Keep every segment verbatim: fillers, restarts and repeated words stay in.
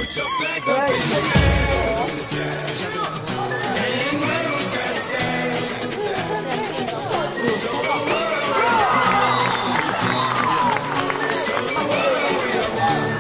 Put your flags up in the sky, in the sky. And wave 'em side to side, side to side. Show the world where you're from. Show the world we are one.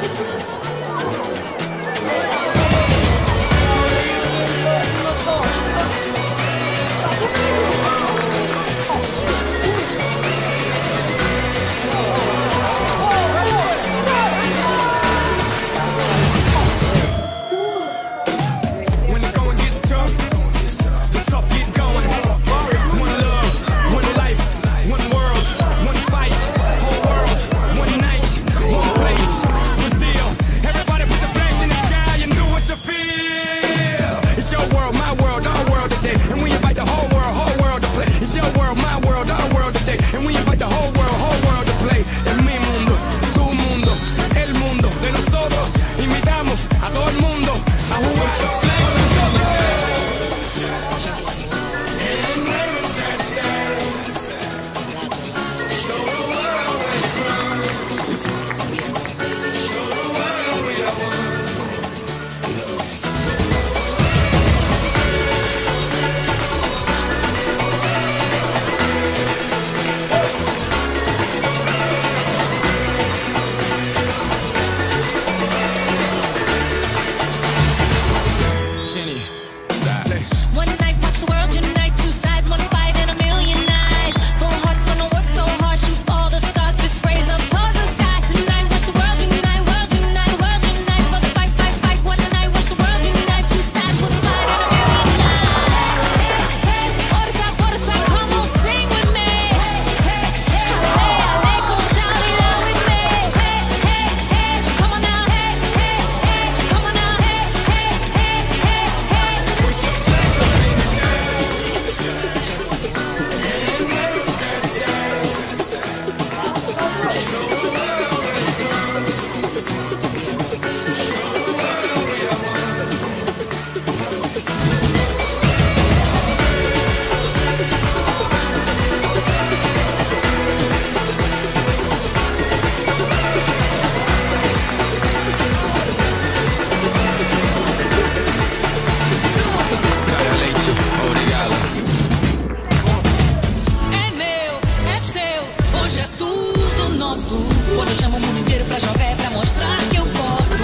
Quando eu chamo o mundo inteiro pra jogar é pra mostrar que eu posso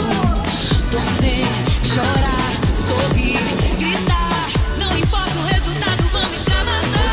torcer, chorar, sorrir, gritar. Não importa o resultado, vamos extravasar.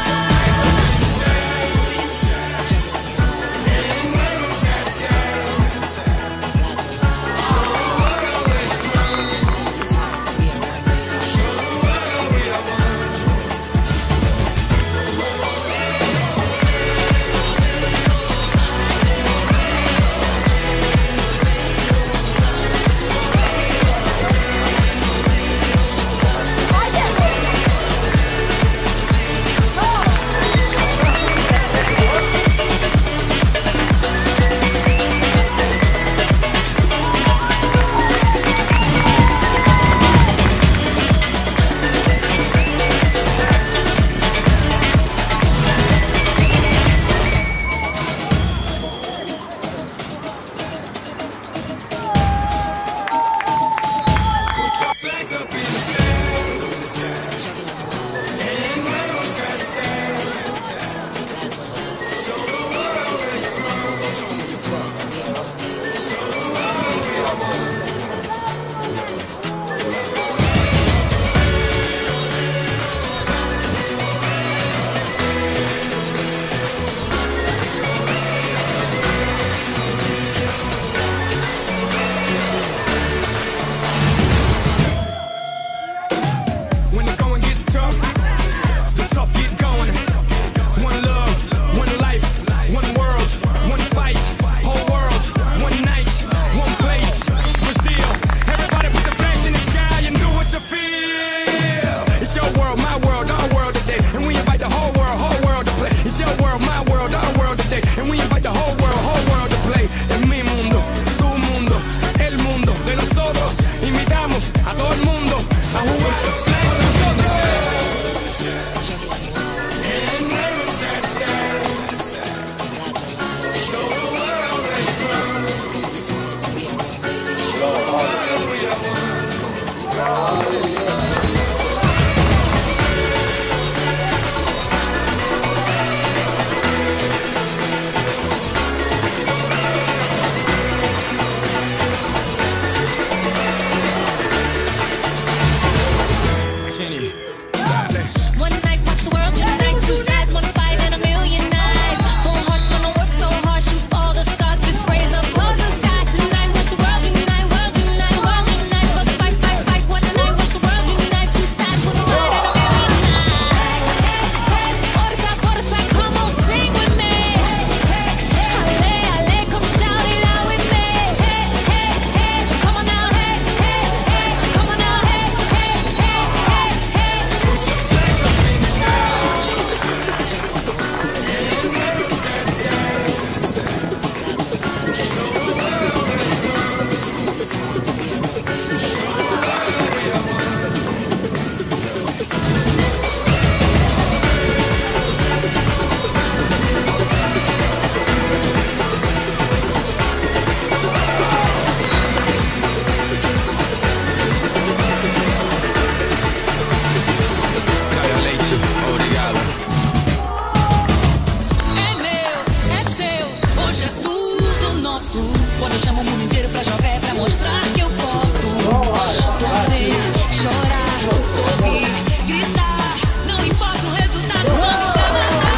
Show the world we are one. One night, watch the world unite. Two sides, one fight and a million eyes. Four hearts gonna work so hard, shoot all the stars, fist raise up towards the sky. Tonight, watch the world unite, world unite, world unite. But fight, fight, fight. One night, watch the world unite. Two sides, one fight and a million eyes. Forza, forza, come on, sing with me. Ale, ale, come shout it out with me. Hey, hey, hey, come on now, hey, hey, hey, come on now, hey, hey, hey, hey, hey. Put your flags up in the sky. Caio Leite, obrigado. É meu, é seu, hoje é tudo nosso. Quando eu chamo o mundo inteiro pra jogar é pra mostrar que eu posso. Torcer, chorar, sorrir, gritar. Não importa o resultado, vamos extravasar.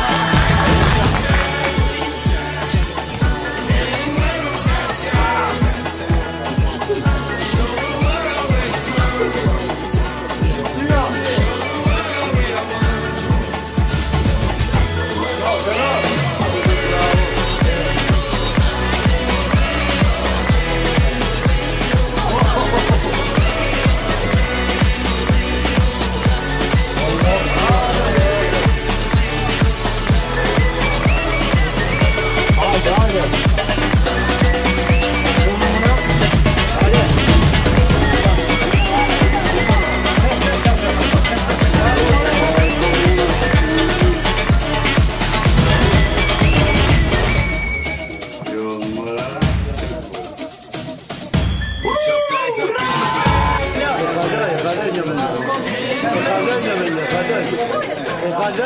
Put your flags up in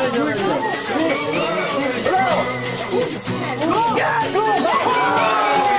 the sky.